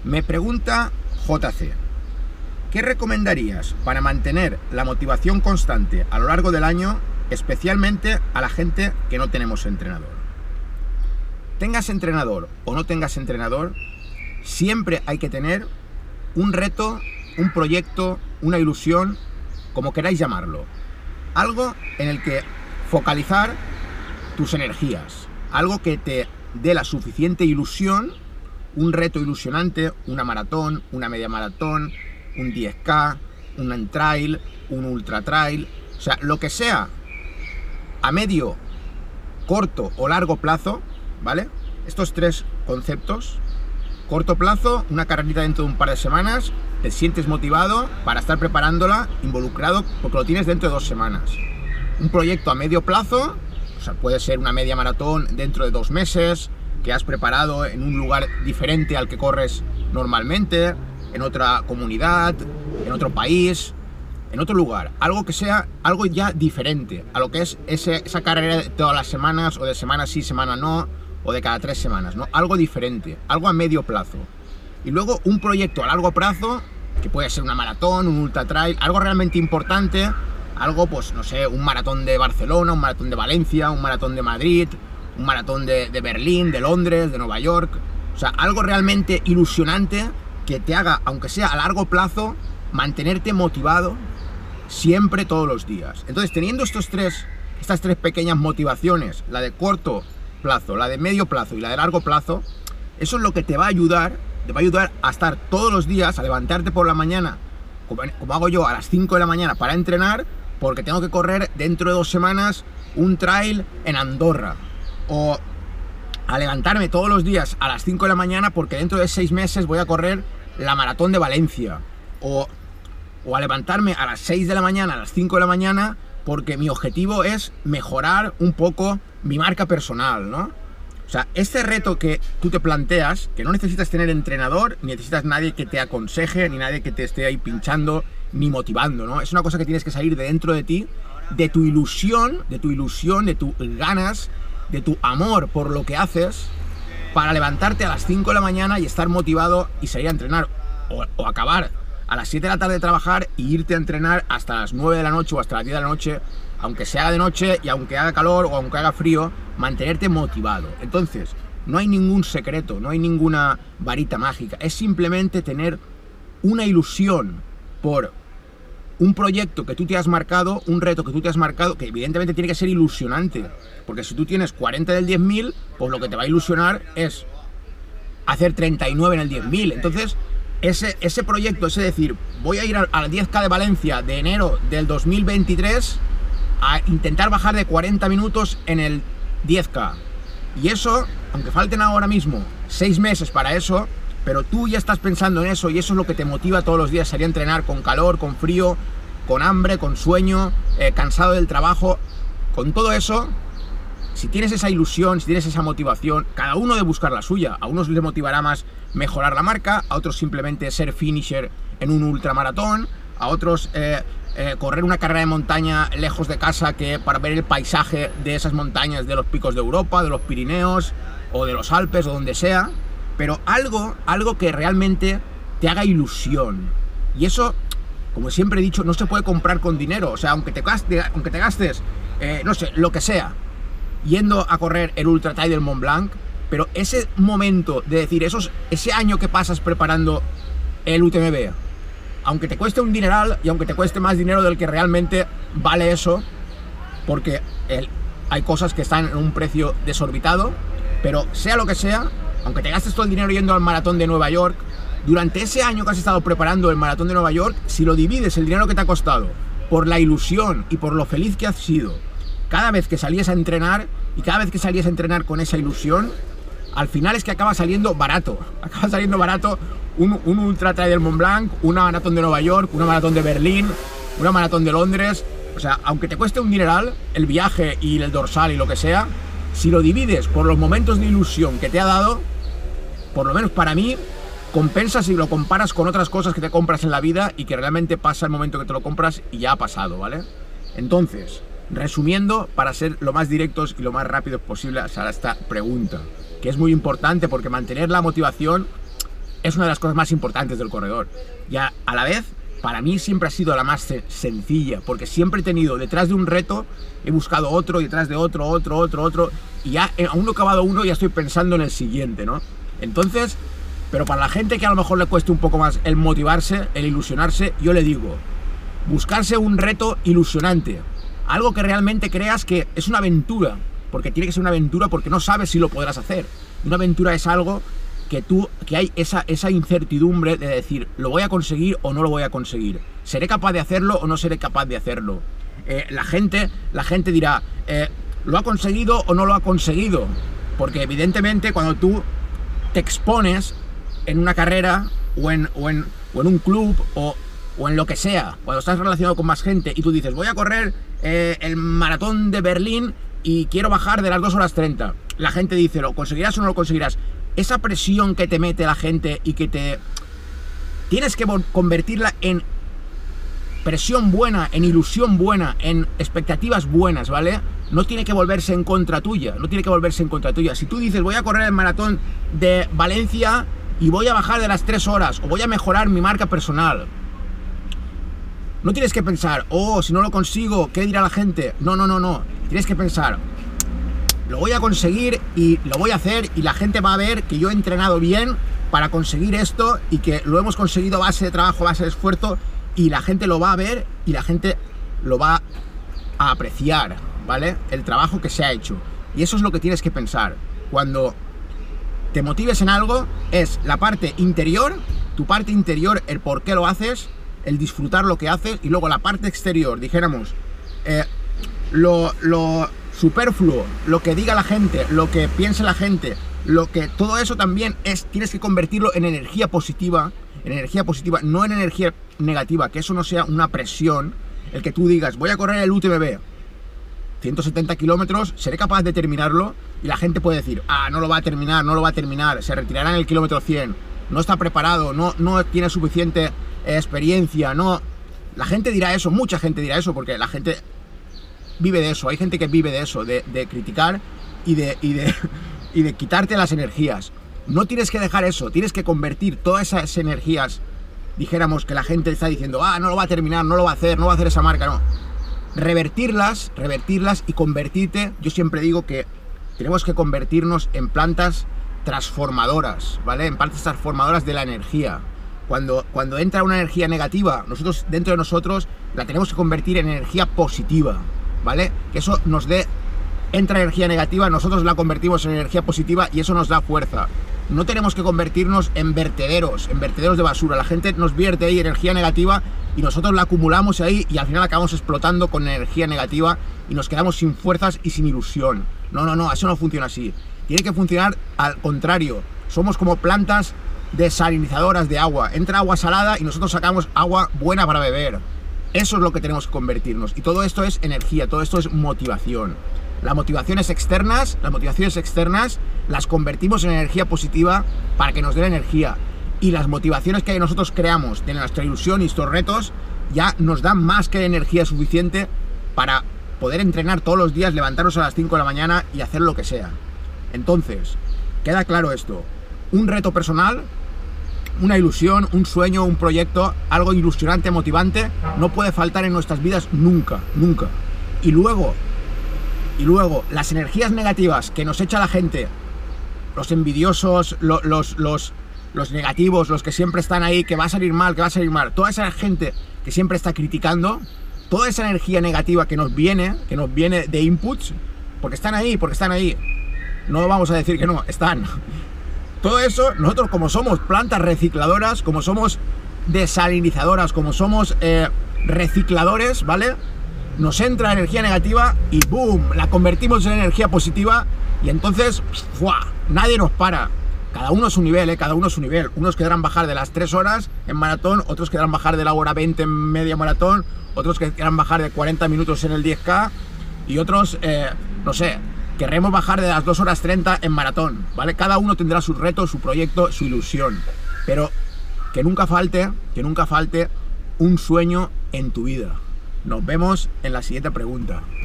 Me pregunta JC, ¿qué recomendarías para mantener la motivación constante a lo largo del año, especialmente a la gente que no tenemos entrenador? Tengas entrenador o no tengas entrenador, siempre hay que tener un reto, un proyecto, una ilusión, como queráis llamarlo. Algo en el que focalizar tus energías, algo que te dé la suficiente ilusión, un reto ilusionante, una maratón, una media maratón, un 10K, un trail, un ultra trail, o sea, lo que sea a medio, corto o largo plazo, ¿vale? Estos tres conceptos. Corto plazo, una carrerita dentro de un par de semanas, te sientes motivado para estar preparándola, involucrado, porque lo tienes dentro de 2 semanas. Un proyecto a medio plazo, o sea, puede ser una media maratón dentro de 2 meses, que has preparado en un lugar diferente al que corres normalmente, en otra comunidad, en otro país, en otro lugar. Algo que sea algo ya diferente a lo que es esa carrera de todas las semanas, o de semana sí, semana no, o de cada 3 semanas, ¿no? Algo diferente, algo a medio plazo. Y luego un proyecto a largo plazo, que puede ser una maratón, un ultra trail, algo realmente importante, algo, pues, no sé, un maratón de Barcelona, un maratón de Valencia, un maratón de Madrid, un maratón de Berlín, de Londres, de Nueva York. O sea, algo realmente ilusionante que te haga, aunque sea a largo plazo, mantenerte motivado siempre, todos los días. Entonces, teniendo estas tres pequeñas motivaciones, la de corto plazo, la de medio plazo y la de largo plazo, eso es lo que te va a ayudar a estar todos los días, a levantarte por la mañana, como hago yo, a las 5 de la mañana para entrenar, porque tengo que correr dentro de 2 semanas un trail en Andorra, o a levantarme todos los días a las 5 de la mañana porque dentro de 6 meses voy a correr la maratón de Valencia, o a levantarme a las 6 de la mañana, a las 5 de la mañana, porque mi objetivo es mejorar un poco mi marca personal, ¿no? O sea, este reto que tú te planteas, que no necesitas tener entrenador, ni necesitas nadie que te aconseje, ni nadie que te esté ahí pinchando, ni motivando, ¿no? Es una cosa que tienes que salir de dentro de ti, de tu ilusión, de tus ganas, de tu amor por lo que haces, para levantarte a las 5 de la mañana y estar motivado y salir a entrenar, o acabar a las 7 de la tarde de trabajar y irte a entrenar hasta las 9 de la noche o hasta las 10 de la noche, aunque se haga de noche y aunque haga calor o aunque haga frío, mantenerte motivado. Entonces, no hay ningún secreto, no hay ninguna varita mágica, es simplemente tener una ilusión por un proyecto que tú te has marcado, un reto que tú te has marcado, que evidentemente tiene que ser ilusionante, porque si tú tienes 40 del 10.000, pues lo que te va a ilusionar es hacer 39 en el 10.000. Entonces, ese proyecto, es decir, voy a ir al 10K de Valencia de enero del 2023 a intentar bajar de 40 minutos en el 10K. Y eso, aunque falten ahora mismo 6 meses para eso, pero tú ya estás pensando en eso y eso es lo que te motiva todos los días, salir a entrenar con calor, con frío, con hambre, con sueño, cansado del trabajo. Con todo eso, si tienes esa ilusión, si tienes esa motivación, cada uno debe buscar la suya. A unos les motivará más mejorar la marca, a otros simplemente ser finisher en un ultramaratón, a otros correr una carrera de montaña lejos de casa que para ver el paisaje de esas montañas, de los picos de Europa, de los Pirineos o de los Alpes o donde sea, pero algo que realmente te haga ilusión. Y eso, como siempre he dicho, no se puede comprar con dinero. O sea, aunque te gastes, no sé, lo que sea, yendo a correr el Ultra Trail del Mont Blanc, pero ese momento de decir, ese año que pasas preparando el UTMB, aunque te cueste un dineral y aunque te cueste más dinero del que realmente vale eso, porque hay cosas que están en un precio desorbitado, pero sea lo que sea, aunque te gastes todo el dinero yendo al maratón de Nueva York, durante ese año que has estado preparando el maratón de Nueva York, si lo divides el dinero que te ha costado por la ilusión y por lo feliz que has sido cada vez que salías a entrenar, y cada vez que salías a entrenar con esa ilusión, al final es que acaba saliendo barato. Acaba saliendo barato un ultra trail del Mont Blanc, una maratón de Nueva York, una maratón de Berlín, una maratón de Londres. O sea, aunque te cueste un dineral el viaje y el dorsal y lo que sea, si lo divides por los momentos de ilusión que te ha dado, por lo menos para mí, compensa si lo comparas con otras cosas que te compras en la vida y que realmente pasa el momento que te lo compras y ya ha pasado, ¿vale? Entonces, resumiendo, para ser lo más directos y lo más rápidos posible a esta pregunta, que es muy importante porque mantener la motivación es una de las cosas más importantes del corredor. Y a la vez, para mí siempre ha sido la más sencilla, porque siempre he tenido detrás de un reto, he buscado otro, y detrás de otro, y ya aún no he acabado uno y ya estoy pensando en el siguiente, ¿no? Entonces, pero para la gente que a lo mejor le cueste un poco más el motivarse, el ilusionarse, yo le digo, buscarse un reto ilusionante, algo que realmente creas que es una aventura, porque tiene que ser una aventura porque no sabes si lo podrás hacer. Una aventura es algo que hay esa incertidumbre de decir, ¿lo voy a conseguir o no lo voy a conseguir? ¿Seré capaz de hacerlo o no seré capaz de hacerlo? La gente dirá, ¿lo ha conseguido o no lo ha conseguido? Porque evidentemente cuando tú te expones en una carrera o en un club o en lo que sea, cuando estás relacionado con más gente y tú dices, voy a correr el maratón de Berlín y quiero bajar de las 2 horas 30, la gente dice, ¿lo conseguirás o no lo conseguirás? Esa presión que te mete la gente y que tienes que convertirla en presión buena, en ilusión buena, en expectativas buenas, ¿vale? No tiene que volverse en contra tuya, no tiene que volverse en contra tuya. Si tú dices, voy a correr el maratón de Valencia y voy a bajar de las 3 horas, o voy a mejorar mi marca personal, no tienes que pensar, oh, si no lo consigo, ¿qué dirá la gente? No. Tienes que pensar, lo voy a conseguir y lo voy a hacer y la gente va a ver que yo he entrenado bien para conseguir esto y que lo hemos conseguido a base de trabajo, a base de esfuerzo, y la gente lo va a ver y la gente lo va a apreciar, ¿vale? El trabajo que se ha hecho. Y eso es lo que tienes que pensar. Cuando te motives en algo, es la parte interior, tu parte interior, el por qué lo haces, el disfrutar lo que haces, y luego la parte exterior, dijéramos, lo superfluo, lo que diga la gente, lo que piense la gente, todo eso también tienes que convertirlo en energía positiva, no en energía negativa, que eso no sea una presión, el que tú digas, voy a correr el UTMB, 170 kilómetros, seré capaz de terminarlo, y la gente puede decir, no lo va a terminar, se retirará en el kilómetro 100, no está preparado, no tiene suficiente experiencia, no. La gente dirá eso, mucha gente dirá eso, porque la gente vive de eso, hay gente que vive de eso, de criticar y de quitarte las energías. No tienes que dejar eso, tienes que convertir todas esas energías, dijéramos que la gente está diciendo, no lo va a terminar, no lo va a hacer, no va a hacer esa marca, no. Revertirlas y convertirte, yo siempre digo que tenemos que convertirnos en plantas transformadoras, ¿vale? En plantas transformadoras de la energía. Cuando entra una energía negativa, nosotros dentro de nosotros la tenemos que convertir en energía positiva, ¿vale? Que eso entra energía negativa, nosotros la convertimos en energía positiva y eso nos da fuerza. No tenemos que convertirnos en vertederos de basura. La gente nos vierte ahí energía negativa y nosotros la acumulamos ahí y al final acabamos explotando con energía negativa y nos quedamos sin fuerzas y sin ilusión. No, eso no funciona así. Tiene que funcionar al contrario. Somos como plantas desalinizadoras de agua. Entra agua salada y nosotros sacamos agua buena para beber. Eso es lo que tenemos que convertirnos. Y todo esto es energía, todo esto es motivación. Las motivaciones externas las convertimos en energía positiva para que nos den energía. Y las motivaciones que nosotros creamos de nuestra ilusión y estos retos ya nos dan más que energía suficiente para poder entrenar todos los días, levantarnos a las 5 de la mañana y hacer lo que sea. Entonces, queda claro esto. Un reto personal, una ilusión, un sueño, un proyecto, algo ilusionante, motivante, no puede faltar en nuestras vidas nunca. Y luego, las energías negativas que nos echa la gente, los envidiosos, los negativos, los que siempre están ahí, que va a salir mal, toda esa gente que siempre está criticando, toda esa energía negativa que nos viene de inputs, porque están ahí, no vamos a decir que no, están. Todo eso, nosotros como somos plantas recicladoras, como somos desalinizadoras, como somos recicladores, ¿vale? Nos entra energía negativa y ¡boom! La convertimos en energía positiva y entonces, ¡fua! Nadie nos para. Cada uno a su nivel, cada uno a su nivel. Unos querrán bajar de las 3 horas en maratón, otros querrán bajar de la hora 20 en media maratón, otros que querrán bajar de 40 minutos en el 10K y otros, no sé, querremos bajar de las 2 horas 30 en maratón, ¿vale? Cada uno tendrá su reto, su proyecto, su ilusión, pero que nunca falte un sueño en tu vida. Nos vemos en la siguiente pregunta.